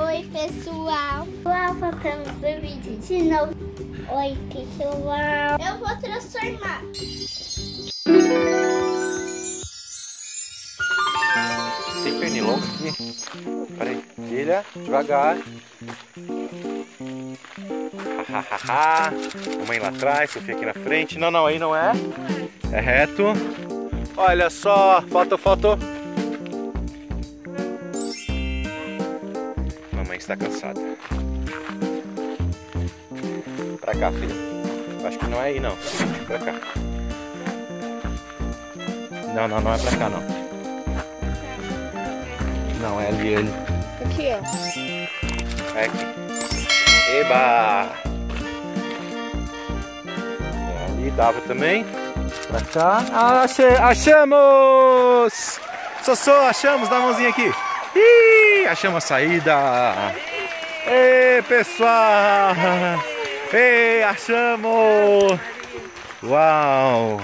Oi, pessoal. Voltamos no vídeo de novo. Oi, pessoal. Eu vou transformar. Tem pernilongo aqui? Peraí, filha, devagar. Hahaha. Mamãe lá atrás, Sofia aqui na frente. Não, não, aí não é. É reto. Olha só, foto. Mamãe está cansada. Pra cá, filha. Acho que não é aí, não. Pra cá. Não, não é pra cá, não. Não, é ali. Aqui, ó. É aqui. Eba! Ali dava também. Pra cá. Ah, achamos! Sossô, achamos, dá a mãozinha aqui. Ih, achamos a saída. Ei, pessoal! Ei, achamos! Uau!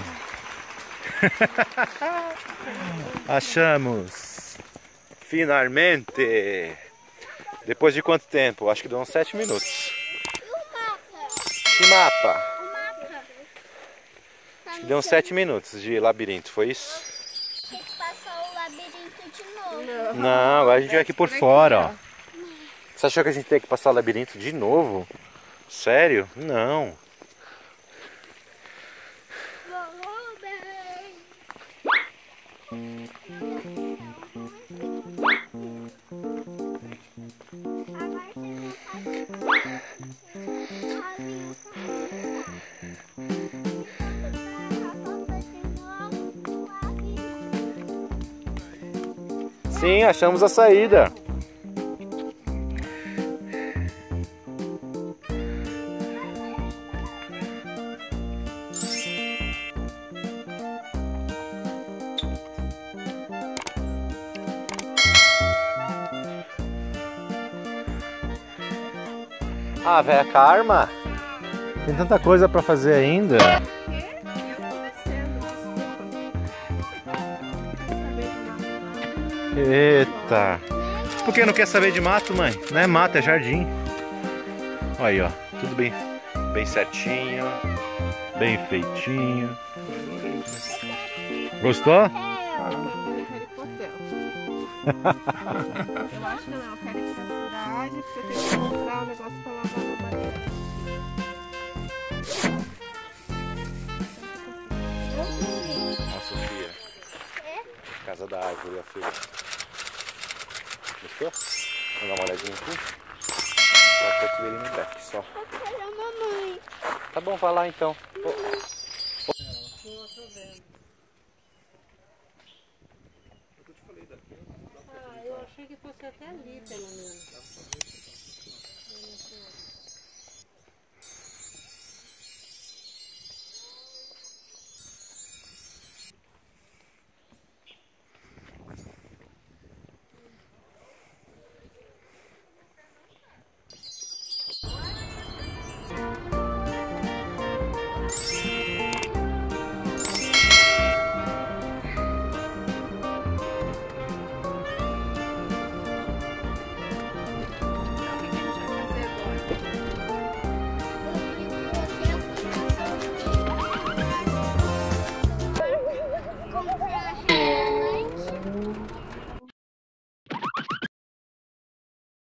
Achamos! Finalmente! Depois de quanto tempo? Acho que deu uns 7 minutos. Que mapa? Acho que deu uns 7 minutos de labirinto, foi isso? Tem que passar o labirinto de novo. Não, agora a gente vai aqui por fora, ó. Você achou que a gente tem que passar o labirinto de novo? Sério? Não. Sim, achamos a saída. Ah, velha Karma, tem tanta coisa pra fazer ainda. Eita! Por que não quer saber de mato, mãe? Não é mato, é jardim. Olha aí, ó. Tudo bem certinho, bem feitinho. Gostou? Eu acho que não, eu quero ir pra cidade, porque eu tenho que comprar um negócio pra lavar no banheiro. A Sofia. Casa da árvore, a filha. Gostou? Vamos dar uma olhadinha aqui. Só pra te verem no back, só. Eu quero a mamãe. Tá bom, vai lá então. Ah, eu achei que fosse até ali, pelo menos.